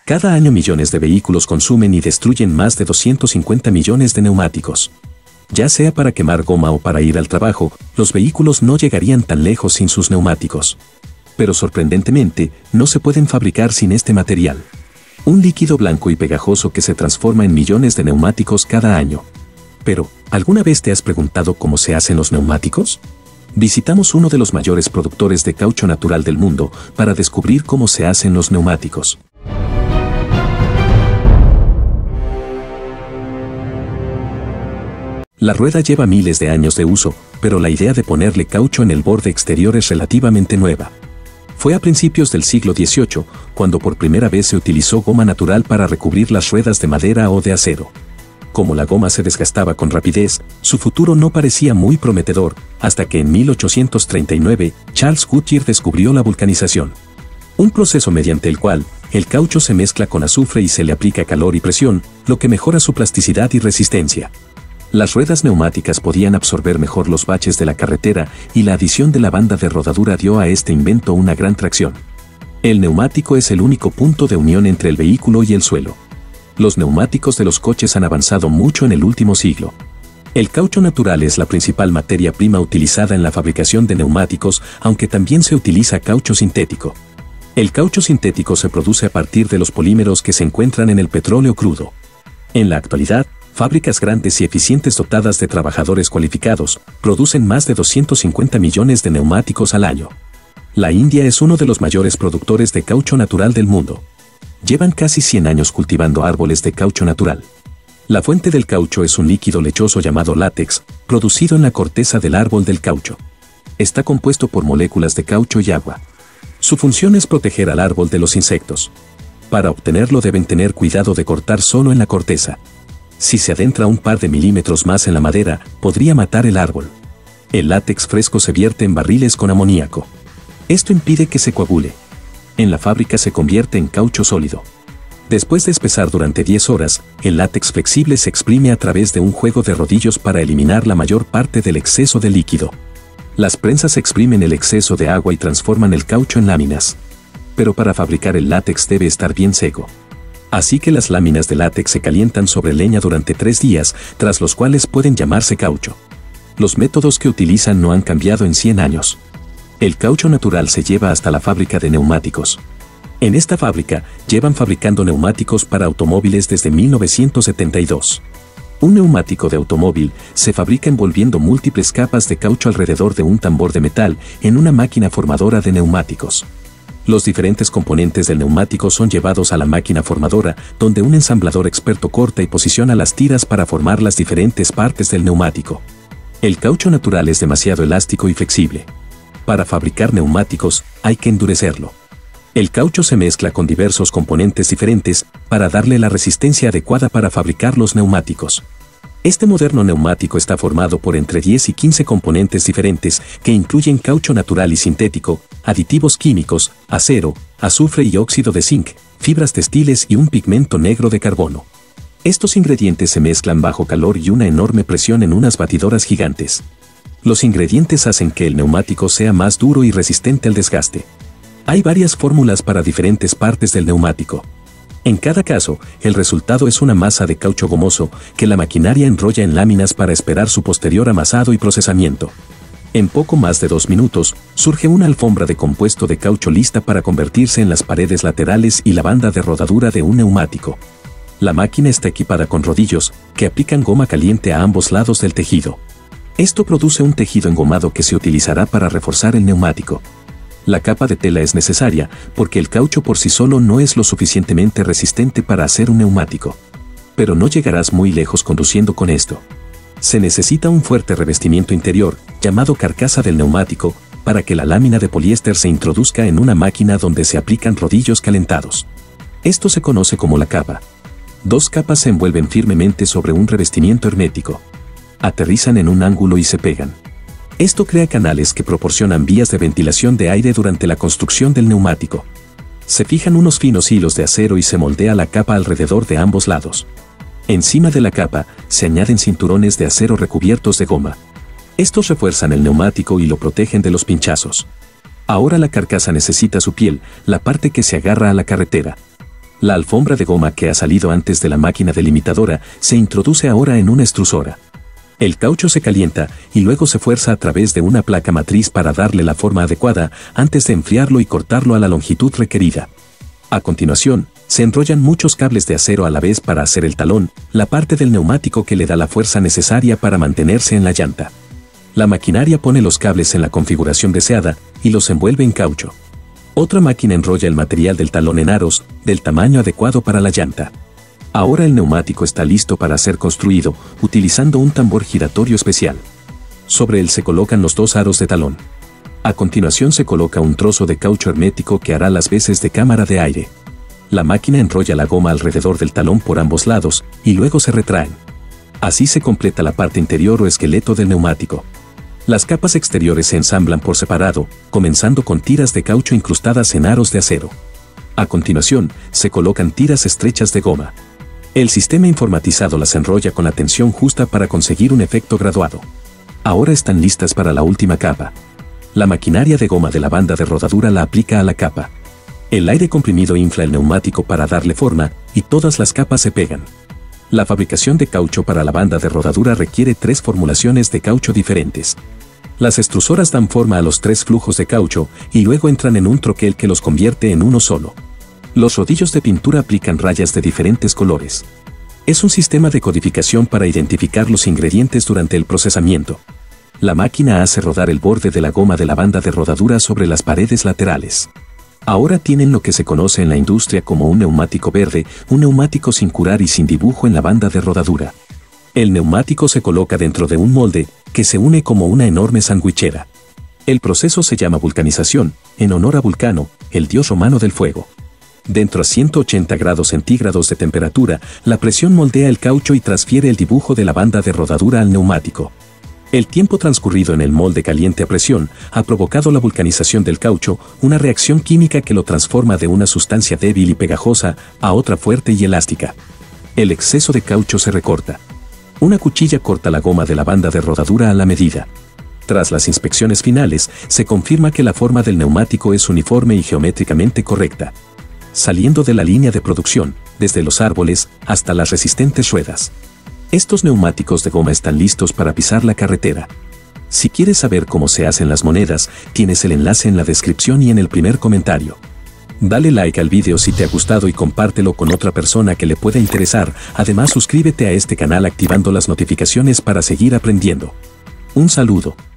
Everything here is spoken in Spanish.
Cada año millones de vehículos consumen y destruyen más de 250 millones de neumáticos. Ya sea para quemar goma o para ir al trabajo, los vehículos no llegarían tan lejos sin sus neumáticos. Pero sorprendentemente, no se pueden fabricar sin este material. Un líquido blanco y pegajoso que se transforma en millones de neumáticos cada año. Pero, ¿alguna vez te has preguntado cómo se hacen los neumáticos? Visitamos uno de los mayores productores de caucho natural del mundo para descubrir cómo se hacen los neumáticos. La rueda lleva miles de años de uso, pero la idea de ponerle caucho en el borde exterior es relativamente nueva. Fue a principios del siglo XVIII, cuando por primera vez se utilizó goma natural para recubrir las ruedas de madera o de acero. Como la goma se desgastaba con rapidez, su futuro no parecía muy prometedor, hasta que en 1839, Charles Goodyear descubrió la vulcanización. Un proceso mediante el cual, el caucho se mezcla con azufre y se le aplica calor y presión, lo que mejora su plasticidad y resistencia. Las ruedas neumáticas podían absorber mejor los baches de la carretera y la adición de la banda de rodadura dio a este invento una gran tracción. El neumático es el único punto de unión entre el vehículo y el suelo. Los neumáticos de los coches han avanzado mucho en el último siglo. El caucho natural es la principal materia prima utilizada en la fabricación de neumáticos, aunque también se utiliza caucho sintético. El caucho sintético se produce a partir de los polímeros que se encuentran en el petróleo crudo. En la actualidad, fábricas grandes y eficientes dotadas de trabajadores cualificados producen más de 250 millones de neumáticos al año. La India es uno de los mayores productores de caucho natural del mundo. Llevan casi 100 años cultivando árboles de caucho natural. La fuente del caucho es un líquido lechoso llamado látex, producido en la corteza del árbol del caucho. Está compuesto por moléculas de caucho y agua. Su función es proteger al árbol de los insectos. Para obtenerlo deben tener cuidado de cortar solo en la corteza. Si se adentra un par de milímetros más en la madera, podría matar el árbol. El látex fresco se vierte en barriles con amoníaco. Esto impide que se coagule. En la fábrica se convierte en caucho sólido. Después de espesar durante 10 horas, el látex flexible se exprime a través de un juego de rodillos para eliminar la mayor parte del exceso de líquido. Las prensas exprimen el exceso de agua y transforman el caucho en láminas. Pero para fabricar el látex debe estar bien seco. Así que las láminas de látex se calientan sobre leña durante 3 días, tras los cuales pueden llamarse caucho. Los métodos que utilizan no han cambiado en 100 años. El caucho natural se lleva hasta la fábrica de neumáticos. En esta fábrica, llevan fabricando neumáticos para automóviles desde 1972. Un neumático de automóvil se fabrica envolviendo múltiples capas de caucho alrededor de un tambor de metal en una máquina formadora de neumáticos. Los diferentes componentes del neumático son llevados a la máquina formadora, donde un ensamblador experto corta y posiciona las tiras para formar las diferentes partes del neumático. El caucho natural es demasiado elástico y flexible. Para fabricar neumáticos, hay que endurecerlo. El caucho se mezcla con diversos componentes diferentes para darle la resistencia adecuada para fabricar los neumáticos. Este moderno neumático está formado por entre 10 y 15 componentes diferentes que incluyen caucho natural y sintético, aditivos químicos, acero, azufre y óxido de zinc, fibras textiles y un pigmento negro de carbono. Estos ingredientes se mezclan bajo calor y una enorme presión en unas batidoras gigantes. Los ingredientes hacen que el neumático sea más duro y resistente al desgaste. Hay varias fórmulas para diferentes partes del neumático. En cada caso, el resultado es una masa de caucho gomoso que la maquinaria enrolla en láminas para esperar su posterior amasado y procesamiento. En poco más de 2 minutos, surge una alfombra de compuesto de caucho lista para convertirse en las paredes laterales y la banda de rodadura de un neumático. La máquina está equipada con rodillos que aplican goma caliente a ambos lados del tejido. Esto produce un tejido engomado que se utilizará para reforzar el neumático. La capa de tela es necesaria porque el caucho por sí solo no es lo suficientemente resistente para hacer un neumático. Pero no llegarás muy lejos conduciendo con esto. Se necesita un fuerte revestimiento interior, llamado carcasa del neumático, para que la lámina de poliéster se introduzca en una máquina donde se aplican rodillos calentados. Esto se conoce como la capa. 2 capas se envuelven firmemente sobre un revestimiento hermético. Aterrizan en un ángulo y se pegan. Esto crea canales que proporcionan vías de ventilación de aire durante la construcción del neumático. Se fijan unos finos hilos de acero y se moldea la capa alrededor de ambos lados. Encima de la capa, se añaden cinturones de acero recubiertos de goma. Estos refuerzan el neumático y lo protegen de los pinchazos. Ahora la carcasa necesita su piel, la parte que se agarra a la carretera. La alfombra de goma que ha salido antes de la máquina delimitadora se introduce ahora en una extrusora. El caucho se calienta y luego se fuerza a través de una placa matriz para darle la forma adecuada antes de enfriarlo y cortarlo a la longitud requerida. A continuación, se enrollan muchos cables de acero a la vez para hacer el talón, la parte del neumático que le da la fuerza necesaria para mantenerse en la llanta. La maquinaria pone los cables en la configuración deseada y los envuelve en caucho. Otra máquina enrolla el material del talón en aros, del tamaño adecuado para la llanta. Ahora el neumático está listo para ser construido, utilizando un tambor giratorio especial. Sobre él se colocan los 2 aros de talón. A continuación se coloca un trozo de caucho hermético que hará las veces de cámara de aire. La máquina enrolla la goma alrededor del talón por ambos lados y luego se retraen. Así se completa la parte interior o esqueleto del neumático. Las capas exteriores se ensamblan por separado, comenzando con tiras de caucho incrustadas en aros de acero. A continuación, se colocan tiras estrechas de goma. El sistema informatizado las enrolla con la tensión justa para conseguir un efecto graduado. Ahora están listas para la última capa. La maquinaria de goma de la banda de rodadura la aplica a la capa. El aire comprimido infla el neumático para darle forma, y todas las capas se pegan. La fabricación de caucho para la banda de rodadura requiere 3 formulaciones de caucho diferentes. Las extrusoras dan forma a los 3 flujos de caucho, y luego entran en un troquel que los convierte en uno solo. Los rodillos de pintura aplican rayas de diferentes colores. Es un sistema de codificación para identificar los ingredientes durante el procesamiento. La máquina hace rodar el borde de la goma de la banda de rodadura sobre las paredes laterales. Ahora tienen lo que se conoce en la industria como un neumático verde, un neumático sin curar y sin dibujo en la banda de rodadura. El neumático se coloca dentro de un molde, que se une como una enorme sandwichera. El proceso se llama vulcanización, en honor a Vulcano, el dios romano del fuego. Dentro a 180 grados centígrados de temperatura, la presión moldea el caucho y transfiere el dibujo de la banda de rodadura al neumático. El tiempo transcurrido en el molde caliente a presión ha provocado la vulcanización del caucho, una reacción química que lo transforma de una sustancia débil y pegajosa a otra fuerte y elástica. El exceso de caucho se recorta. Una cuchilla corta la goma de la banda de rodadura a la medida. Tras las inspecciones finales, se confirma que la forma del neumático es uniforme y geométricamente correcta. Saliendo de la línea de producción, desde los árboles hasta las resistentes ruedas. Estos neumáticos de goma están listos para pisar la carretera. Si quieres saber cómo se hacen las monedas, tienes el enlace en la descripción y en el primer comentario. Dale like al video si te ha gustado y compártelo con otra persona que le pueda interesar. Además, suscríbete a este canal activando las notificaciones para seguir aprendiendo. Un saludo.